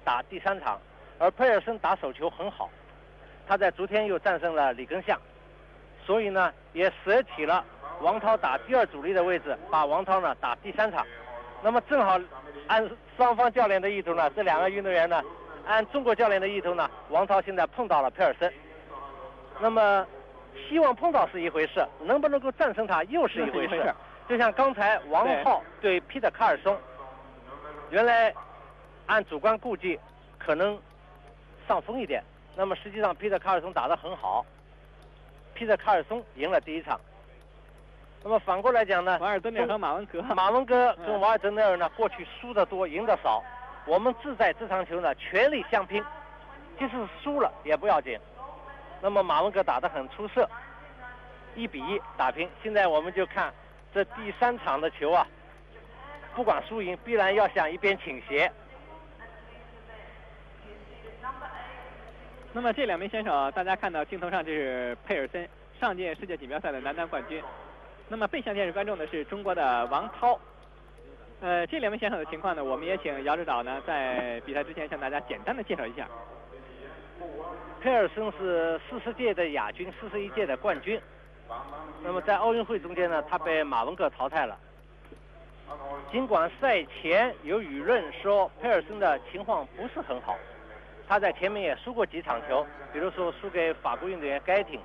打第3场，而佩尔森打手球很好，他在昨天又战胜了李根相，所以呢也舍弃了王涛打第2主力的位置，把王涛呢打第3场。那么正好按双方教练的意图呢，这2个运动员呢，按中国教练的意图呢，王涛现在碰到了佩尔森。那么希望碰到是一回事，能不能够战胜他又是一回事。就像刚才王浩对皮特卡尔松，原来按主观估计可能上风一点，那么实际上皮特卡尔松打得很好，皮特卡尔松赢了第1场。那么反过来讲呢， 瓦尔德内尔和马文格跟瓦尔德内尔呢，过去输得多，赢得少。我们志在这场球呢全力相拼，即使输了也不要紧。那么马文格打得很出色，1-1打平。现在我们就看这第3场的球啊，不管输赢，必然要向一边倾斜。 那么这2名选手，大家看到镜头上这是佩尔森，上届世界锦标赛的男单冠军。那么背向电视观众的是中国的王涛。这2名选手的情况呢，我们也请姚指导呢在比赛之前向大家简单的介绍一下。 佩尔森是40届的亚军，41届的冠军。那么在奥运会中间呢，他被马文格淘汰了。尽管赛前有舆论说佩尔森的情况不是很好，他在前面也输过几场球，比如说输给法国运动员盖廷，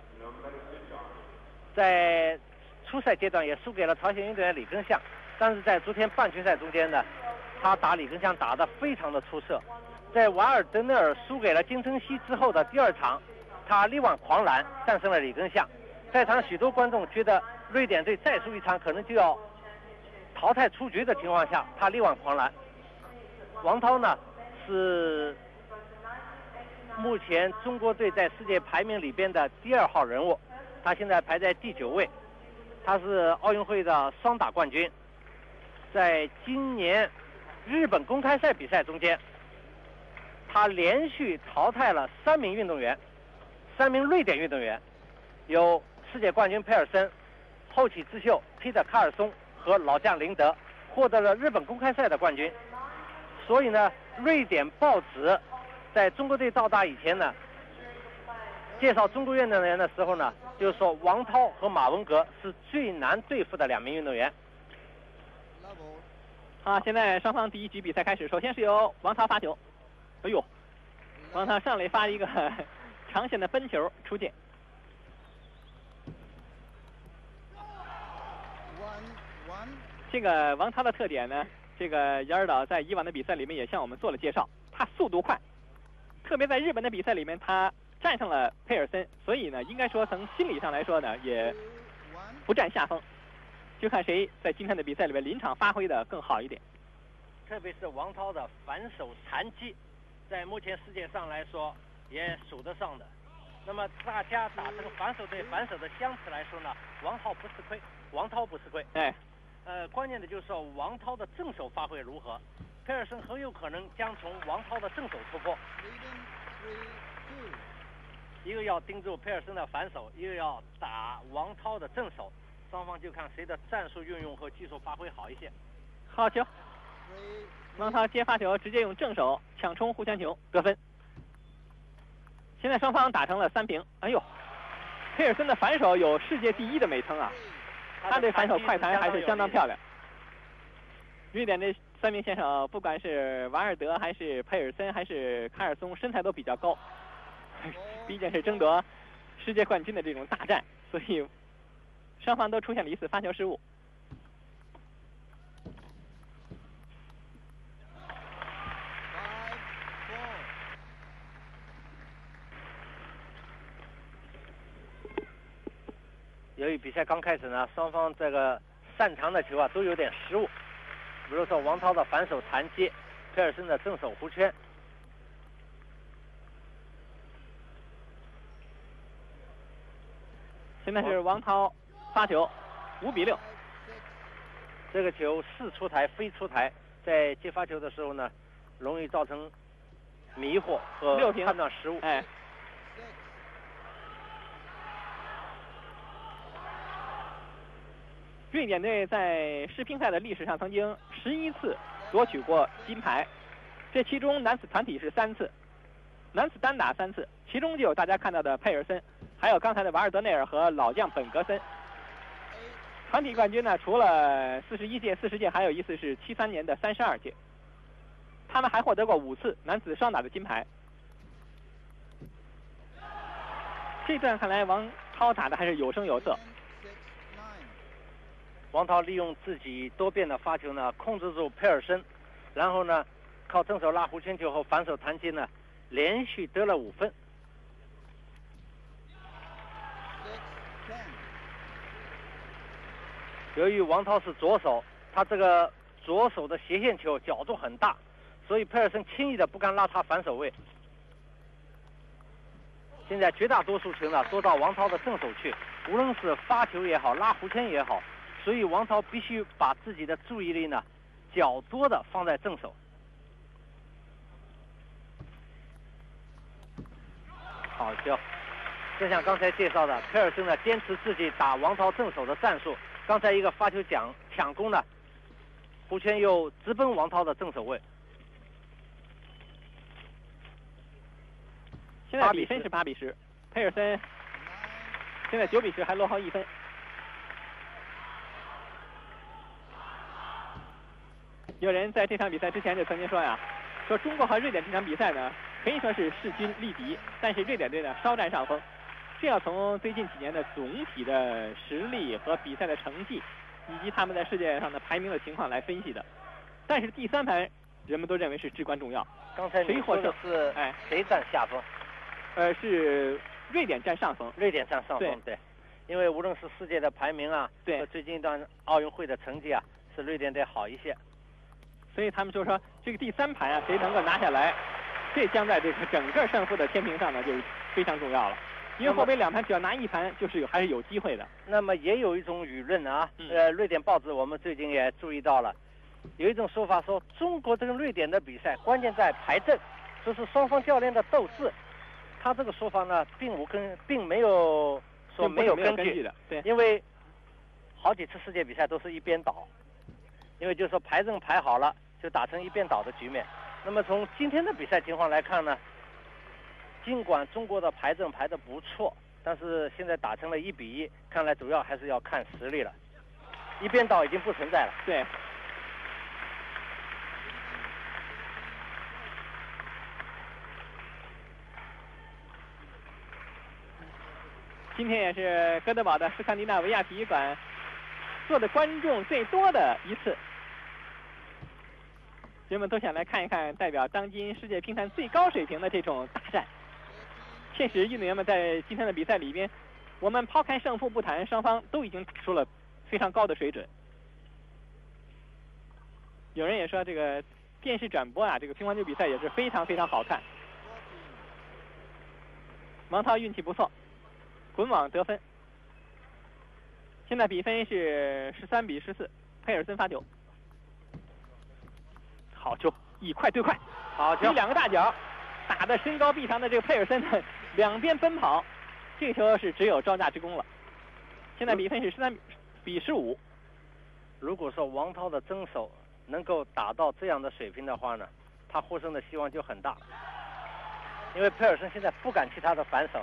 在初赛阶段也输给了朝鲜运动员李根相。但是在昨天半决赛中间呢，他打李根相打得非常的出色。在瓦尔德内尔输给了金晨曦之后的第2场，他力挽狂澜战胜了李根相。在场许多观众觉得瑞典队再输1场可能就要淘汰出局的情况下，他力挽狂澜。王涛呢是目前中国队在世界排名里边的第2号人物，他现在排在第9位，他是奥运会的双打冠军。在今年日本公开赛比赛中间，他连续淘汰了3名运动员，3名瑞典运动员，有世界冠军佩尔森、后起之秀皮特卡尔松和老将林德，获得了日本公开赛的冠军。所以呢，瑞典报纸在中国队到达以前呢，介绍中国运动员的时候呢，就是说王涛和马文格是最难对付的2名运动员。 好，现在双方第1局比赛开始，首先是由王涛发球。哎呦，王涛上来发一个长线的奔球出界。这个王涛的特点呢，这个姚指导在以往的比赛里面也向我们做了介绍，他速度快，特别在日本的比赛里面他战胜了佩尔森，所以呢应该说从心理上来说呢也不占下风，就看谁在今天的比赛里面临场发挥的更好一点。 特别是王涛的反手残击，在目前世界上来说也数得上的。那么大家打这个反手对反手的相持来说呢，王涛不吃亏。关键的就是说王涛的正手发挥如何，佩尔森很有可能将从王涛的正手突破。一个要盯住佩尔森的反手，一个要打王涛的正手，双方就看谁的战术运用和技术发挥好一些。 好球，王涛接发球直接用正手抢冲互相球得分。现在双方打成了3平。哎呦，佩尔森的反手有世界第1的美称啊，他的反手快弹还是相当漂亮。瑞典的3名选手，不管是瓦尔德还是佩尔森还是卡尔松，身材都比较高，毕竟是争夺世界冠军的这种大战，所以双方都出现了一次发球失误。 由于比赛刚开始呢，双方这个擅长的球啊都有点失误，比如说王涛的反手弹击，佩尔森的正手弧圈。 现在是王涛发球，5比6。 这个球是出台非出台，在接发球的时候呢，容易造成迷惑和判断失误。 哎，瑞典队在世乒赛的历史上曾经11次夺取过金牌， 这其中男子团体是3次，男子单打3次，其中就有大家看到的佩尔森，还有刚才的瓦尔德内尔和老将本格森。团体冠军呢，除了41届、40届，还有一次是73年的32届。他们还获得过5次男子双打的金牌。这段看来王涛打的还是有声有色。 王涛利用自己多变的发球呢，控制住佩尔森，然后呢，靠正手拉弧圈球后反手弹击呢，连续得了5分。由于王涛是左手，他这个左手的斜线球角度很大，所以佩尔森轻易的不敢拉他反手位。现在绝大多数球呢都到王涛的正手去，无论是发球也好，拉弧圈也好，所以王涛必须把自己的注意力呢较多的放在正手。好球，就像刚才介绍的，佩尔森呢坚持自己打王涛正手的战术。刚才一个发球抢攻呢，弧圈又直奔王涛的正手位。 现在比分是8比10，佩尔森现在9比10，还落后1分。有人在这场比赛之前就曾经说呀，说中国和瑞典这场比赛呢，可以说是势均力敌，但是瑞典队呢稍占上风。这要从最近几年的总体的实力和比赛的成绩，以及他们在世界上的排名的情况来分析的。但是第3盘人们都认为是至关重要。 刚才你说的是谁占下风？ 是瑞典占上风。 瑞典占上风，对。因为无论是世界的排名啊， 对， 和最近一段奥运会的成绩啊，是瑞典队好一些。 所以他们就说这个第3盘啊，谁能够拿下来，这将在这个整个胜负的天平上呢，就非常重要了。因为后边2盘只要拿1盘，就是还是有机会的。 那么也有一种舆论啊，瑞典报纸我们最近也注意到了，有一种说法说中国跟瑞典的比赛关键在排阵，这是双方教练的斗志。他这个说法呢，并没有说没有根据的，对， 因为好几次世界比赛都是一边倒，因为就是说排阵排好了就打成一边倒的局面。那么从今天的比赛情况来看呢，尽管中国的排阵排得不错，但是现在打成了1比1，看来主要还是要看实力了。一边倒已经不存在了。 对。今天也是哥德堡的斯堪的纳维亚体育馆坐的观众最多的一次，人们都想来看一看代表当今世界乒坛最高水平的这种大战。确实，运动员们在今天的比赛里边，我们抛开胜负不谈，双方都已经打出了非常高的水准。有人也说，这个电视转播啊，这个乒乓球比赛也是非常非常好看。王涛运气不错，滚网得分。现在比分是13比14，佩尔森发球。好球，以快对快， 好球 ，2个大脚。打的身高臂长的这个佩尔森呢，两边奔跑，这个球是只有招架之功了。现在比分是13比15。 如果说王涛的正手能够打到这样的水平的话呢，他获胜的希望就很大。因为佩尔森现在不敢踢他的反手。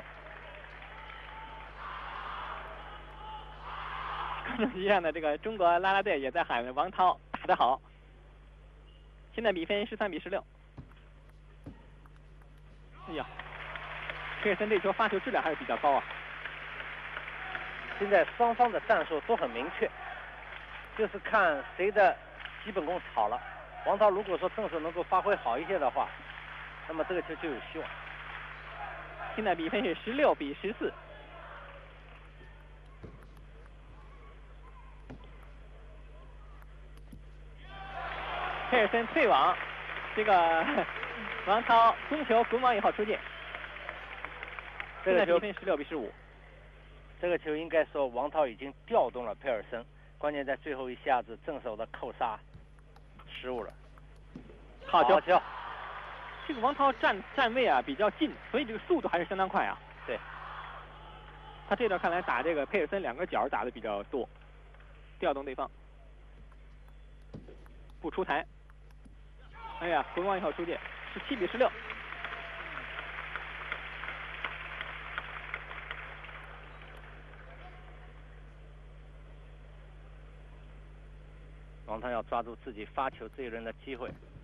观众席上的这个中国啦啦队也在喊王涛打得好。现在比分13比16。哎呀，佩尔森这球发球质量还是比较高啊。 现在双方的战术都很明确，就是看谁的基本功好了。王涛如果说正手能够发挥好一些的话，那么这个球就有希望。 现在比分是16比14。佩尔森退网，这个王涛中球滚网以后出界。现在比分16比15。 这个球应该说王涛已经调动了佩尔森，关键在最后一下子正手的扣杀失误了。 好球！这个王涛站位啊比较近，所以这个速度还是相当快啊。 对。 他这段看来打这个佩尔森2个角打的比较多，调动对方，不出台。 哎呀，回望以后出界，17比16。 王涛要抓住自己发球这一轮的机会。